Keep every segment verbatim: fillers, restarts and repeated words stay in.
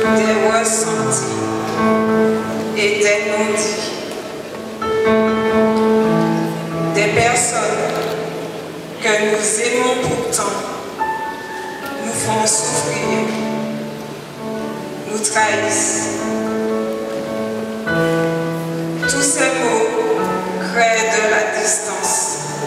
des ressentis et des non-dits. Des personnes que nous aimons pourtant nous font souffrir, nous trahissent. Tous ces mots créent de la distance.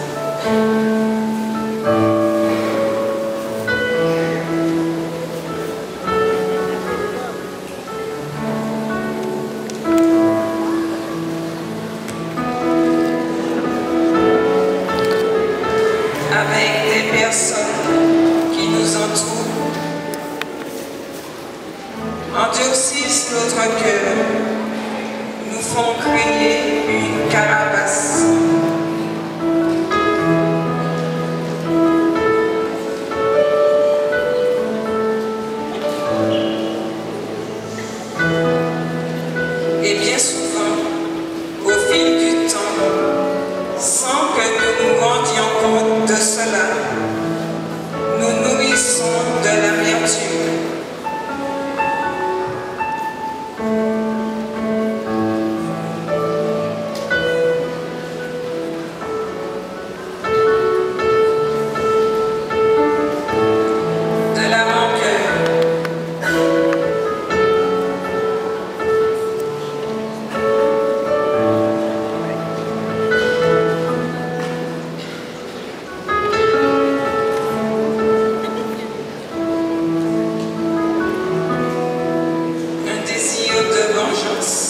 Avec des personnes qui nous entourent, endurcissent notre cœur, nous font créer une carapace. Et bien souvent, au fil du temps, sans que nous nous rendions compte de cela, nous nourrissons de l'amertume. De la rancœur. Un désir de vengeance.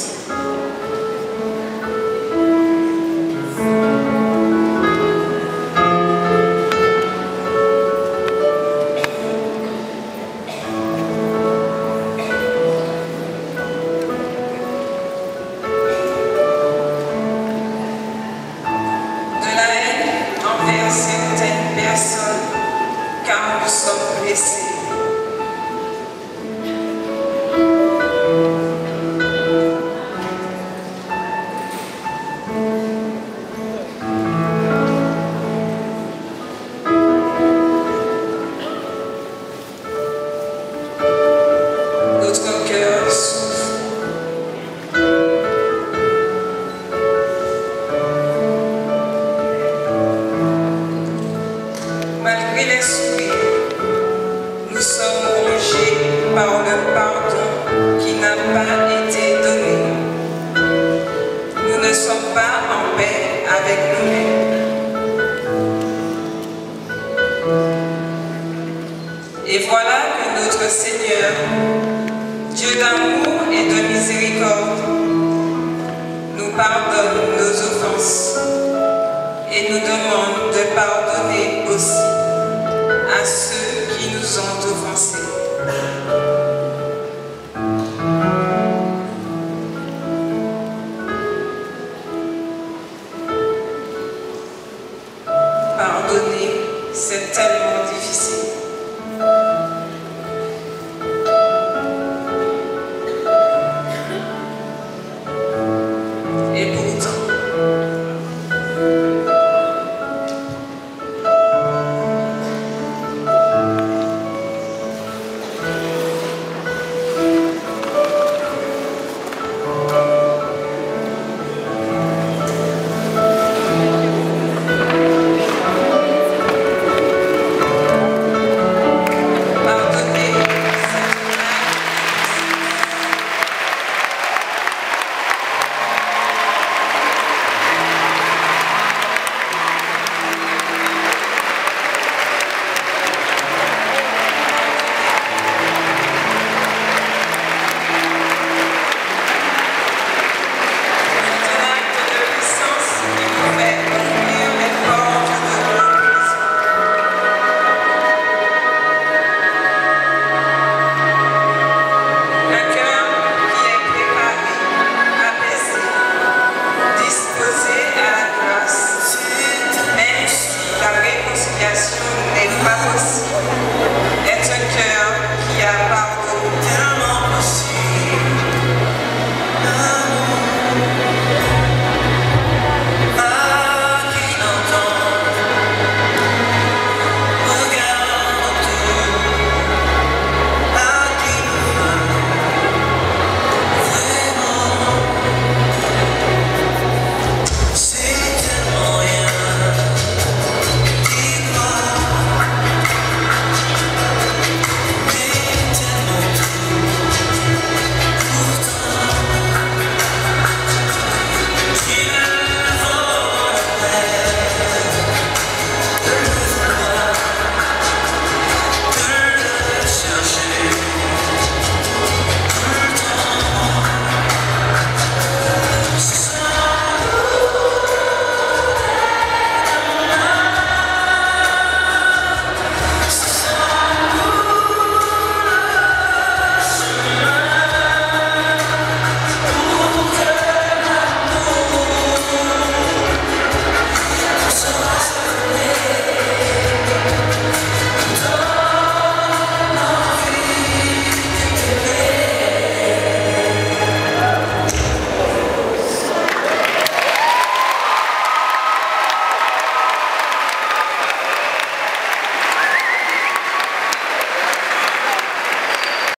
De la haine envers certaines personnes car nous sommes blessés. Notre cœur souffre. Malgré les sourires, nous sommes rongés par le pardon qui n'a pas été donné. Nous ne sommes pas en paix avec nous-mêmes. Et voilà que notre Seigneur, Dieu d'amour et de miséricorde, nous pardonne nos offenses et nous demande de pardonner aussi à ceux qui nous ont offensés.